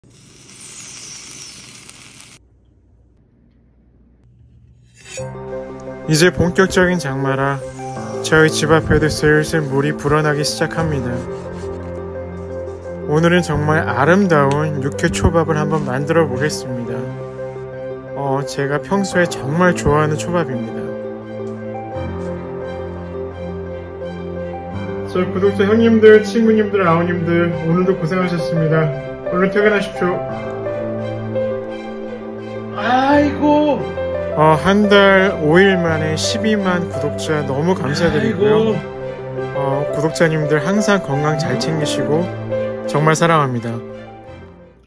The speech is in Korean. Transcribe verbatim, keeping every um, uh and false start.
이제 본격적인 장마라 저희 집 앞에도 슬슬 물이 불어나기 시작합니다. 오늘은 정말 아름다운 육회 초밥을 한번 만들어 보겠습니다. 어, 제가 평소에 정말 좋아하는 초밥입니다. 저 구독자 형님들, 친구님들, 아우님들 오늘도 고생하셨습니다. 얼른 퇴근하십시오. 아이고 어, 한 달 오 일 만에 십이만 구독자 너무 감사드리고요. 아이고. 어, 구독자님들 항상 건강 잘 챙기시고 정말 사랑합니다.